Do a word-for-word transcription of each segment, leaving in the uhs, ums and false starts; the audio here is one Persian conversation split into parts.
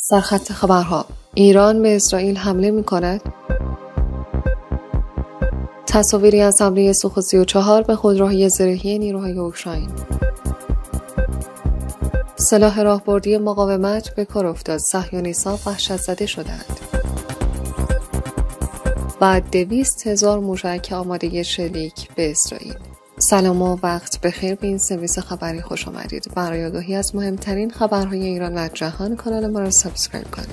سرخط خبرها: ایران به اسرائیل حمله می کند. تصاویری از حمله سوخ سی و چهار به خودروهای زرهی نیروهای اوکراین. سلاح راهبردی مقاومت به کار افتاد، صهیونیست‌ها وحشت زده شدند. و دویست هزار موشک آماده شلیک به اسرائیل. سلام و وقت بخیر، به این سرویس خبری خوش آمدید. برای آگاهی از مهمترین خبرهای ایران و جهان کانال ما را سابسکرایب کنید.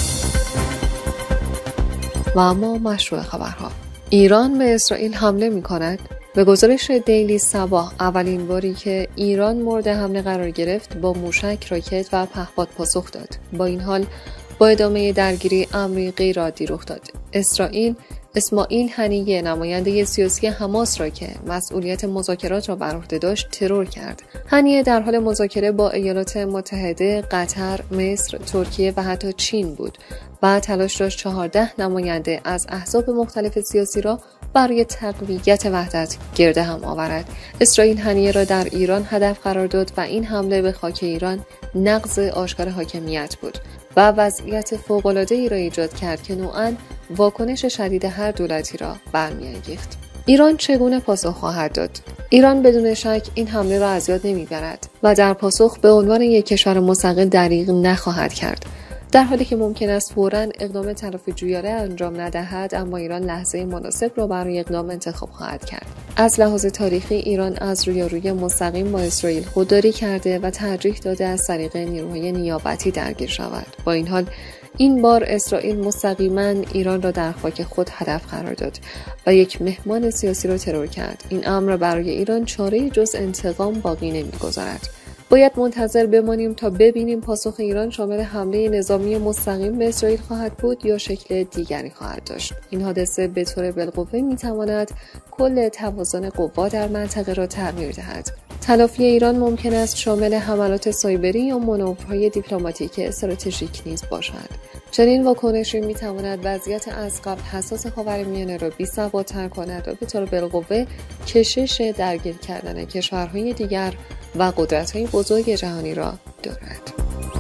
و اما مشروع خبرها: ایران به اسرائیل حمله می کند. به گزارش دیلی صباح، اولین باری که ایران مورد حمله قرار گرفت با موشک، راکت و پهپاد پاسخ داد. با این حال با ادامه درگیری امری غیرعادی رخ داد. اسرائیل اسماعیل هنیه، نماینده سیاسی حماس را که مسئولیت مذاکرات را بر عهده داشت، ترور کرد. هنیه در حال مذاکره با ایالات متحده، قطر، مصر، ترکیه و حتی چین بود و تلاش داشت چهارده نماینده از احزاب مختلف سیاسی را برای تقویت وحدت گرد هم آورد. اسرائیل هنیه را در ایران هدف قرار داد و این حمله به خاک ایران نقض آشکار حاکمیت بود و وضعیت فوق‌العاده‌ای را ایجاد کرد که نوعاً واکنش شدید هر دولتی را برمی‌انگیخت. ایران چگونه پاسخ خواهد داد؟ ایران بدون شک این حمله را از یاد نمی‌برد و در پاسخ به عنوان یک کشور مستقل دریغ نخواهد کرد. در حالی که ممکن است فوراً اقدام تلافی‌جویانه انجام ندهد، اما ایران لحظه مناسب را برای اقدام انتخاب خواهد کرد. از لحاظ تاریخی ایران از رویارویی مستقیم با اسرائیل خودداری کرده و ترجیح داده از طریق نیروهای نیابتی درگیر شود. با این حال این بار اسرائیل مستقیما ایران را در خاک خود هدف قرار داد و یک مهمان سیاسی را ترور کرد. این امر برای ایران چاره‌ای جز انتقام باقی نمی‌گذارد. باید منتظر بمانیم تا ببینیم پاسخ ایران شامل حمله نظامی مستقیم به اسرائیل خواهد بود یا شکل دیگری خواهد داشت. این حادثه به طور بالقوه می‌تواند کل توازن قوا در منطقه را تغییر دهد. تلافی ایران ممکن است شامل حملات سایبری یا مانورهای دیپلماتیک استراتژیک نیز باشد. چنین واکنشی می‌تواند وضعیت از قبل حساس خاورمیانه را بی‌ثبات‌تر کند و به طور بالقوه کشش درگیر کردن کشورهای دیگر و قدرت‌های بزرگ جهانی را دارد.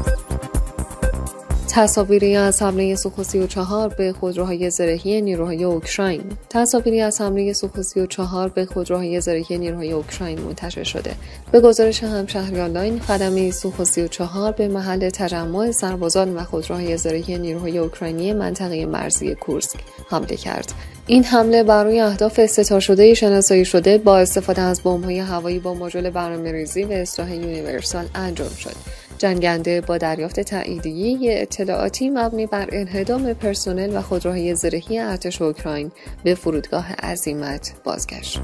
تصاویری از حمله سوخ سی و چهار به خودروهای زرهی نیروهای اوکراین. تصاویری از حمله سوخ سی و چهار به خودروهای زرهی نیروهای اوکراین منتشر شده. به گزارش همشهری آنلاین، خدمه سوخ سی و چهار به محل تجمع سربازان و خودروهای زرهی نیروهای اوکراینی منطقه مرزی کورسک حمله کرد. این حمله بر روی اهداف استتار شده شناسایی شده با استفاده از بمب‌های هوایی با ماژول برنامه‌ریزی و اصلاح یونیورسال انجام شد. جنگنده با دریافت تاییدیه اطلاعاتی مبنی بر انهدام پرسنل و خودروهای زرهی ارتش اوکراین به فرودگاه عزیمت بازگشت.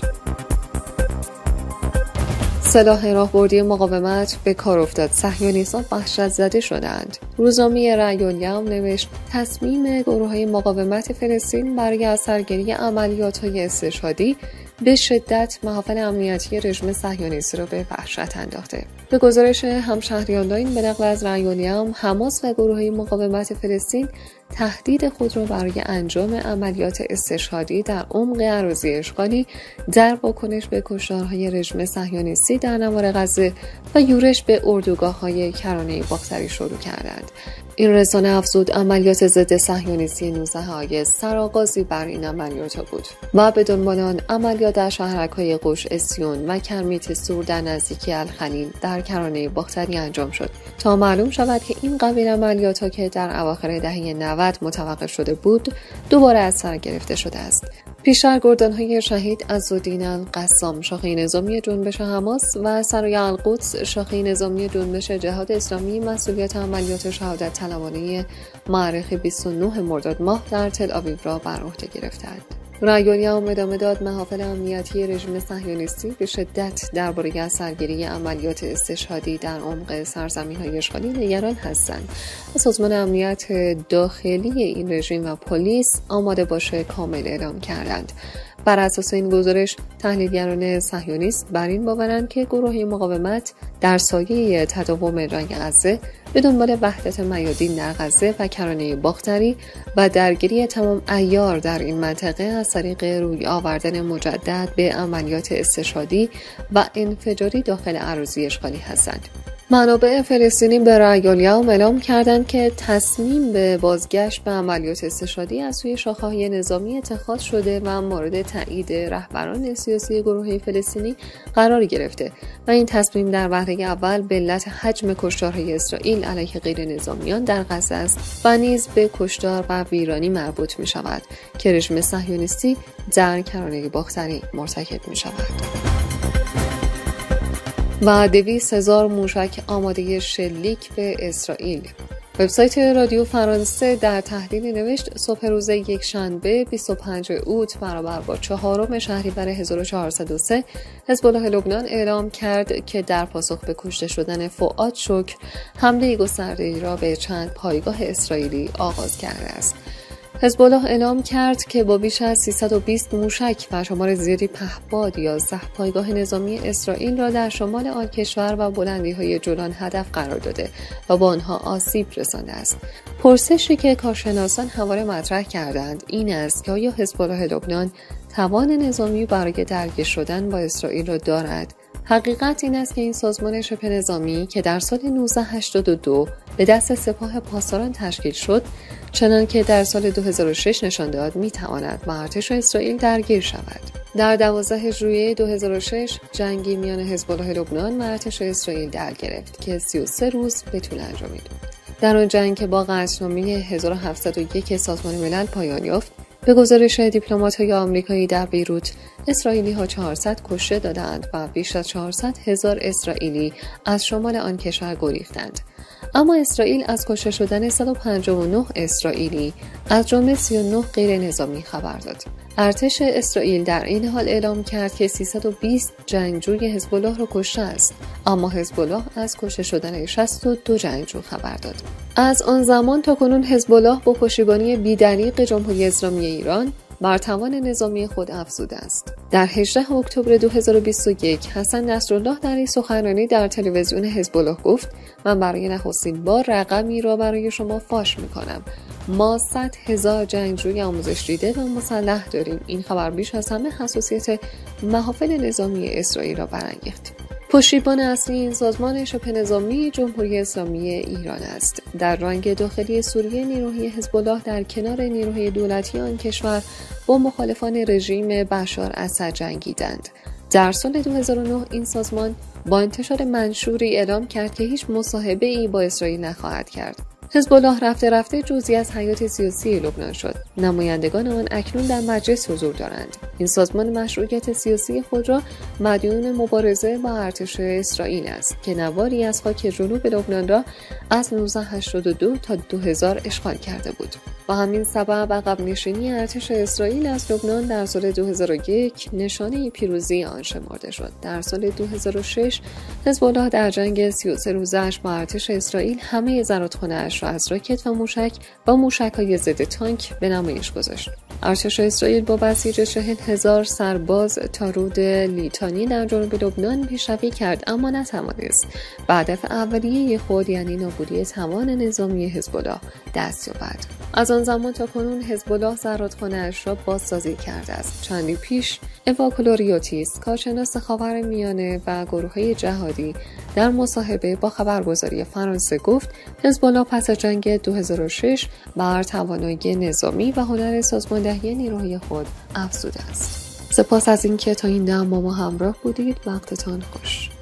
سلاح راهبردی مقاومت به کار افتاد، صهیونیست‌ها وحشت زده شدند. روزنامه رأی الیوم نوشت تصمیم گروه‌های مقاومت فلسطین برای اثرگیری عملیات‌های استشهادی به شدت محافل امنیتی رژیم صهیونیستی را به وحشت انداخته. به گزارش همشهری آنلاین، به نقل از رأی الیوم، حماس و گروه‌های مقاومت فلسطین تهدید خود را برای انجام عملیات استشهادی در عمق اراضی اشغالی در واکنش به کشتارهای رژیم صهیونیستی در نوار غزه و یورش به اردوگاه‌های کرانه باختری شروع کردند. این رسانه افزود عملیات ضد صهیونیستی نوزده آگوست سرآغازی بر این عملیات بود و به دنبال آن عملیات در شهرک‌های قوش اسیون و کرمیت سور در نزدیکی الخلیل در کرانه باختری انجام شد تا معلوم شود که این قبیل عملیات‌ها که در اواخر دهه نود متوقف شده بود دوباره از سر گرفته شده است. پیشتر گردان‌های شهید عزالدین القسام، شاخه نظامی جنبش حماس، و سرای القدس، شاخه نظامی جنبش جهاد اسلامی، مسئولیت عملیات شهادت طلبانه معرخ بیست و نه مرداد ماه در تل آویو را بر عهده گرفتند. رأی الیوم ادامه داد محافل امنیتی رژیم صهیونیستی به شدت درباره اثرگیری عملیات استشهادی در عمق سرزمین‌های اشغالی نگران هستند و سازمان امنیت داخلی این رژیم و پلیس آماده باشه کامل اعلام کردند. بر اساس این گزارش، تحلیلگران صهیونیست بر این باورند که گروه‌های مقاومت در سایه تداوم جنگ غزه به دنبال وحدت میادین در غزه و کرانه باختری و درگیری تمام عیار در این منطقه از طریق روی آوردن مجدد به عملیات استشهادی و انفجاری داخل اراضی اشغالی هستند. منابع فلسطینی به رأی الیوم اعلام کردند که تصمیم به بازگشت به عملیات استشهادی از سوی شاخه‌های نظامی اتخاذ شده و مورد تایید رهبران سیاسی گروه‌های فلسطینی قرار گرفته و این تصمیم در وهله اول به علت حجم کشتارهای اسرائیل علیه غیر نظامیان در غزه است و نیز به کشتار و ویرانی مربوط می شود که رژیم صهیونیستی در کرانه باختری مرتکب می شود. و دویست هزار موشک آماده شلیک به اسرائیل. وبسایت رادیو فرانسه در تحلیلی نوشت صبح روز یک شنبه بیست و پنجم اوت برابر با چهارم شهریور هزار و چهارصد و سه حزب الله لبنان اعلام کرد که در پاسخ به کشته شدن فؤاد شکر حمله گسترده‌ای را به چند پایگاه اسرائیلی آغاز کرده است. حزب الله اعلام کرد که با بیش از سیصد و بیست موشک و شمار زیادی پهپاد یازده پایگاه نظامی اسرائیل را در شمال آن کشور و بلندی‌های جولان هدف قرار داده و با آنها آسیب رسانده است. پرسشی که کارشناسان همواره مطرح کردند این است که آیا حزب الله لبنان توان نظامی برای درگیر شدن با اسرائیل را دارد؟ حقیقت این است که این سازمان شبه نظامی که در سال نوزده هشتاد و دو به دست سپاه پاسداران تشکیل شد، چنان که در سال دو هزار و شش نشان داد میتواند با ارتش اسرائیل درگیر شود. در دوازدهم ژوئیه دو هزار و شش جنگی میان حزب الله لبنان و ارتش اسرائیل در گرفت که سی و سه روز به طول انجامید. در آن جنگ که با قطعنامه هزار و هفتصد و یک سازمان ملل پایان یافت، به گزارش دیپلمات‌های آمریکایی در بیروت، اسرائیلی‌ها چهارصد کشته دادند و بیش از چهارصد هزار اسرائیلی از شمال آن کشور گریختند. اما اسرائیل از کشته شدن صد و پنجاه و نه اسرائیلی از جمله سی و نه غیر نظامی خبر داد. ارتش اسرائیل در این حال اعلام کرد که سیصد و بیست جنگجوی حزب الله را کشته است، اما حزب الله از کشته شدن شصت و دو جنگجو خبر داد. از آن زمان تا کنون حزب الله با پشتیبانی بی‌دریغ جمهوری اسلامی ایران بر توان نظامی خود افزوده است. در هجدهم اکتبر دو هزار و بیست و یک حسن نصرالله در یک سخنرانی در تلویزیون حزب الله گفت: من برای نخستین بار رقمی را برای شما فاش می‌کنم. ما صد هزار جنگجوی آموزش دیده و مسلح داریم. این خبر بیش از همه حساسیت محافل نظامی اسرائیل را برانگیخت. پشتیبان اصلی این سازمان شبه نظامی جمهوری اسلامی ایران است. در رنگ داخلی سوریه نیروهای حزب الله در کنار نیروهای دولتی آن کشور با مخالفان رژیم بشار اسد جنگیدند. در سال دو هزار و نه این سازمان با انتشار منشوری اعلام کرد که هیچ مصاحبه‌ای با اسرائیل نخواهد کرد. حزب الله رفته رفته جزئی از حیات سیاسی لبنان شد. نمایندگان آن اکنون در مجلس حضور دارند. این سازمان مشروعیت سیاسی خود را مدیون مبارزه با ارتش اسرائیل است که نواری از خاک جنوب لبنان را از نوزده هشتاد و دو تا دو هزار اشغال کرده بود. با همین سبب عقب نشینی ارتش اسرائیل از لبنان در سال دو هزار و یک نشانه پیروزی آن شمرده شد. در سال دو هزار و شش حزب الله در جنگ سی و سه روزش با ارتش اسرائیل همه زرادخانه‌اش را از راکت و موشک و موشک‌های ضد تانک به نمایش گذاشت. ارتش اسرائیل با بسیج چهل هزار سرباز تا رود لیتانی در جنوب لبنان پیشروی کرد، اما نتوانست به هدف اولیه خود یعنی نابودی توان نظامی حزب الله دست یابد. از آن زمان تا کنون حزب الله زرادخانه‌اش را بازسازی کرده است. چندی پیش اوا کلوریوتیس، کارشناس خاورمیانه و گروه‌های جهادی، در مصاحبه با خبرگزاری فرانسه گفت حزب الله پس از جنگ دو هزار و شش بر توانایی نظامی و هنر سازماندهی نیروهای خود افزوده است. سپاس از اینکه تا این دم با ما همراه بودید. وقتتان خوش.